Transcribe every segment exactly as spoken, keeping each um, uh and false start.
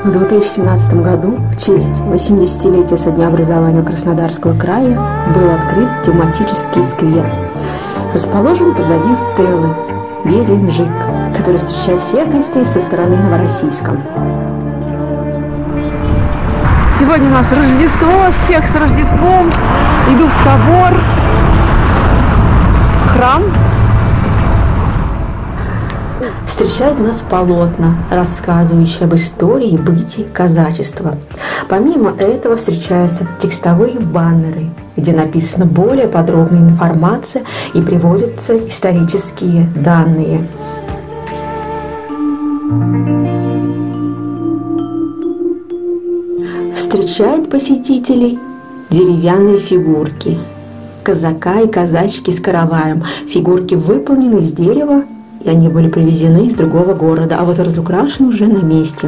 В две тысячи семнадцатом году в честь восьмидесятилетия со дня образования Краснодарского края был открыт тематический сквер. Расположен позади стелы Геленджик, который встречает всех гостей со стороны Новороссийска. Сегодня у нас Рождество, всех с Рождеством. Иду в собор, храм. Встречают нас полотна, рассказывающие об истории и бытии казачества. Помимо этого встречаются текстовые баннеры, где написана более подробная информация и приводятся исторические данные. Встречают посетителей деревянные фигурки казака и казачки с караваем. Фигурки выполнены из дерева, и они были привезены из другого города, а вот разукрашены уже на месте.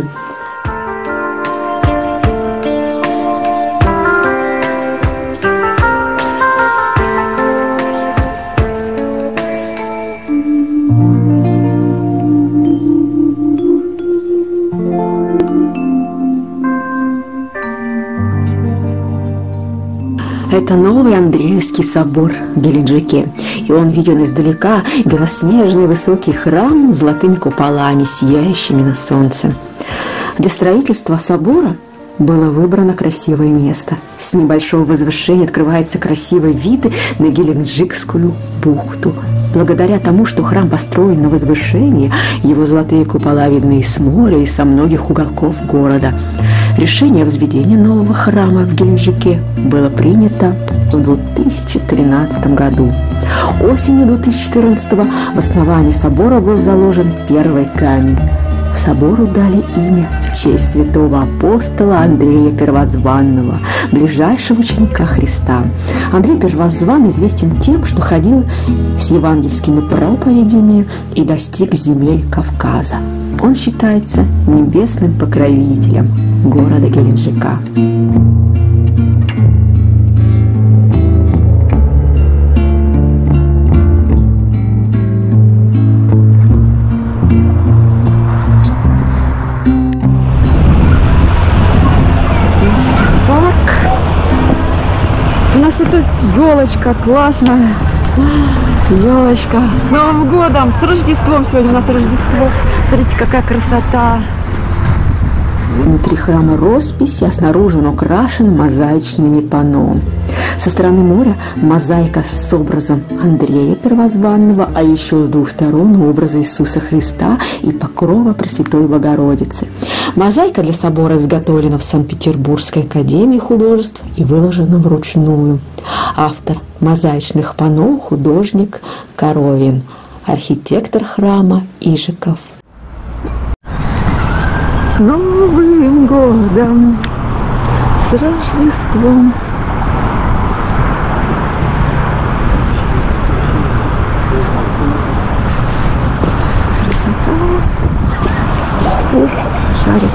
Это новый Андреевский собор в Геленджике, и он виден издалека, белоснежный высокий храм с золотыми куполами, сияющими на солнце. Для строительства собора было выбрано красивое место. С небольшого возвышения открывается красивый вид на Геленджикскую бухту. Благодаря тому, что храм построен на возвышении, его золотые купола видны и с моря, и со многих уголков города. Решение о возведении нового храма в Геленджике было принято в две тысячи тринадцатом году. Осенью две тысячи четырнадцатого в основании собора был заложен первый камень. Собору дали имя в честь святого апостола Андрея Первозванного, ближайшего ученика Христа. Андрей Первозванный известен тем, что ходил с евангельскими проповедями и достиг земель Кавказа. Он считается небесным покровителем города Геленджика. У нас тут елочка классная. Елочка. С Новым годом, с Рождеством. Сегодня у нас Рождество. Смотрите, какая красота. Внутри храма роспись, а снаружи он украшен мозаичными панно. Со стороны моря мозаика с образом Андрея Первозванного, а еще с двух сторон образы Иисуса Христа и покрова Пресвятой Богородицы. Мозаика для собора изготовлена в Санкт-Петербургской академии художеств и выложена вручную. Автор мозаичных панно – художник Коровин, архитектор храма Ижиков. С Новым годом, с Рождеством. Красота. Шарики.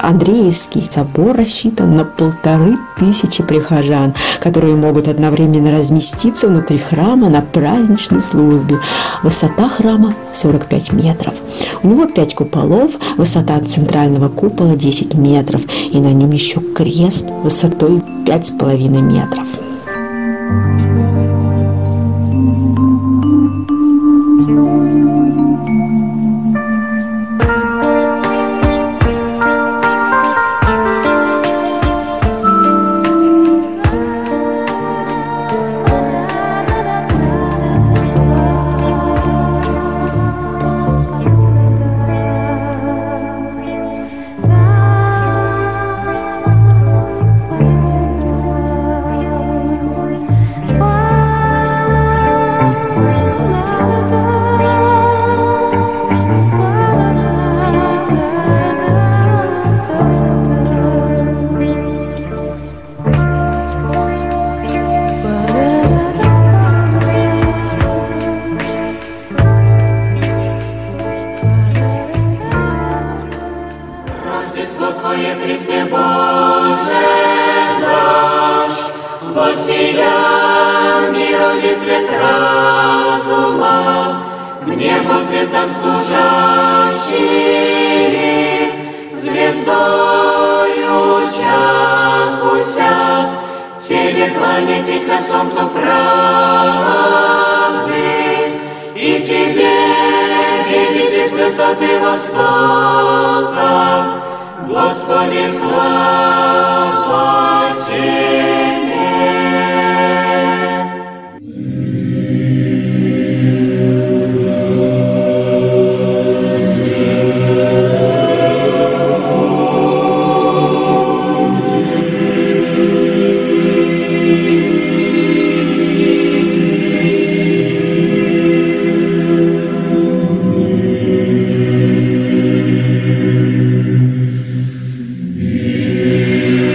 Андреевский собор рассчитан на полторы тысячи прихожан, которые могут одновременно разместиться внутри храма на праздничной службе. Высота храма сорок пять метров. У него пять куполов, высота центрального купола десять метров, и на нем еще крест высотой пять с половиной метров. Христе Боже наш, воссия миру весь свет разума, в небо звездам служащие, звездою чахуся, тебе кланяйтесь, а солнцу правды, и тебе видите с высоты востока. Господи, слава Тебе! Yeah.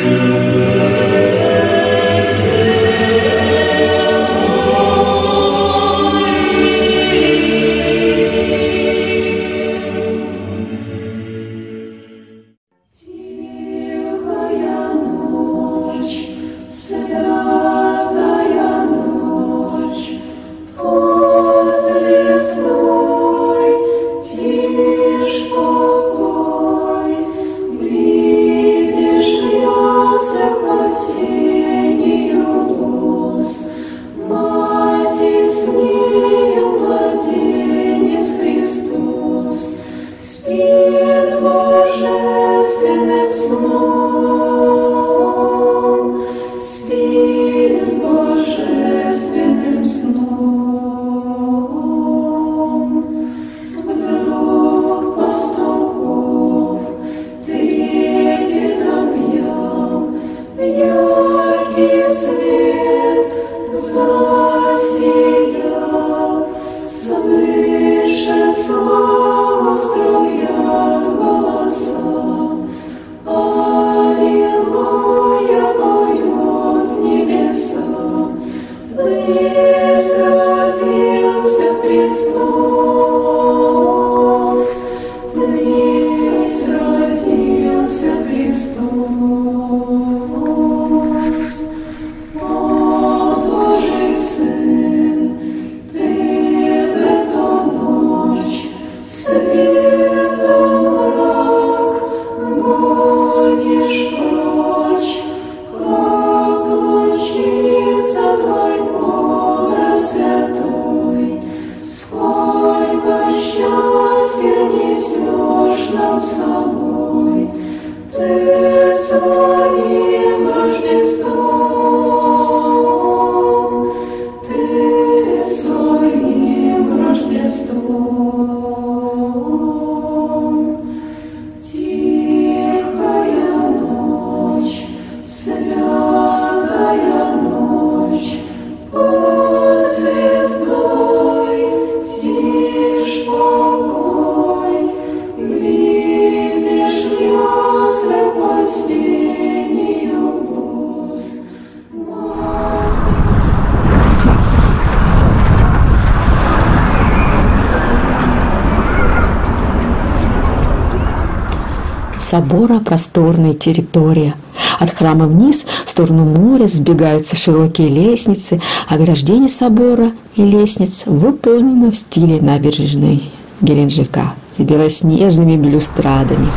собора просторная территория. От храма вниз, в сторону моря, сбегаются широкие лестницы. Ограждение собора и лестниц выполнено в стиле набережной Геленджика с белоснежными балюстрадами.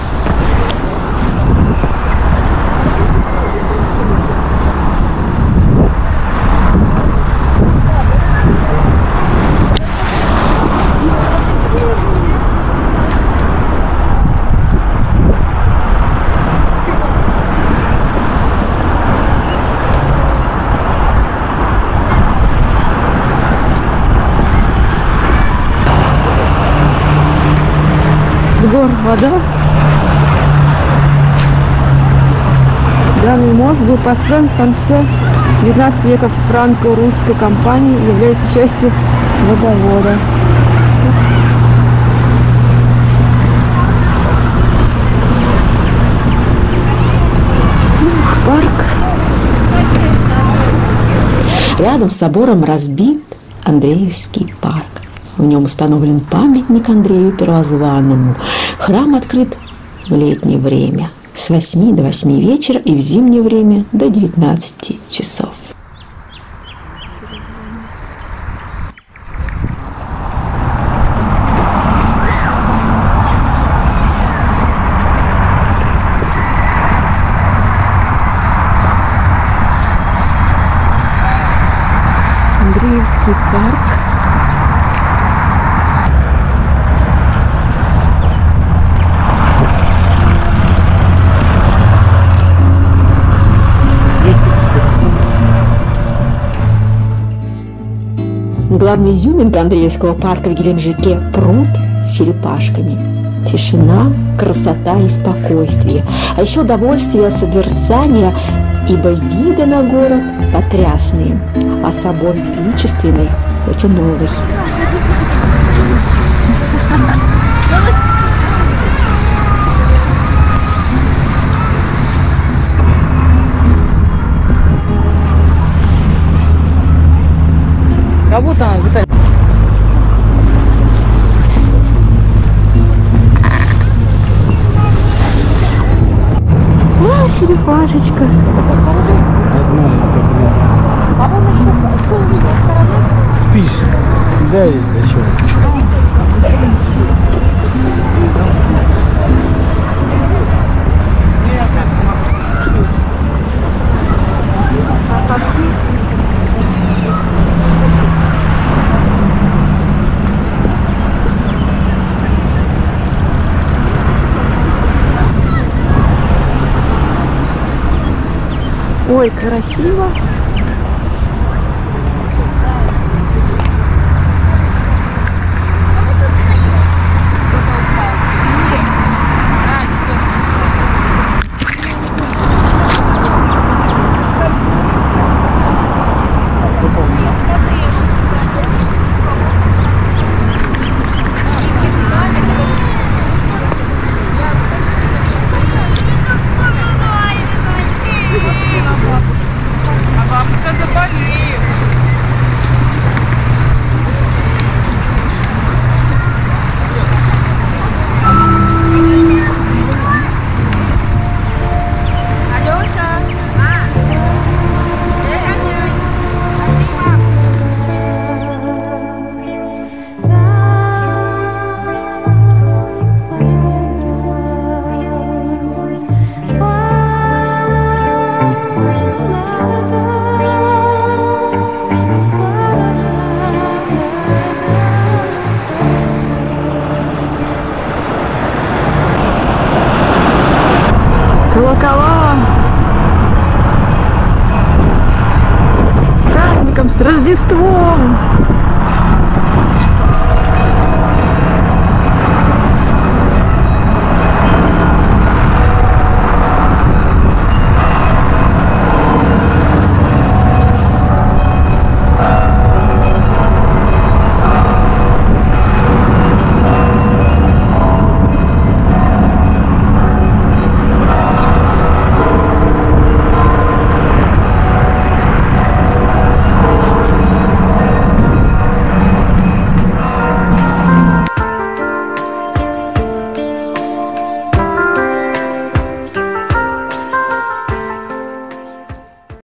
Гор вода. Данный мост был построен в конце девятнадцатого века франко-русской компании, является частью водовода. Парк. Рядом с собором разбит Андреевский парк. В нем установлен памятник Андрею Первозванному. Храм открыт в летнее время с восьми до восьми вечера и в зимнее время до девятнадцати часов. Андреевский парк. Главная изюминка Андреевского парка в Геленджике – пруд с черепашками. Тишина, красота и спокойствие. А еще удовольствие от созерцания, ибо виды на город потрясные, а собор величественный, хоть и новый. Кого там, Виталий? О, черепашечка. А вон еще с уличной стороны. Спишь? Да, это что? Ой, красиво. Колокола. С праздником, с Рождеством.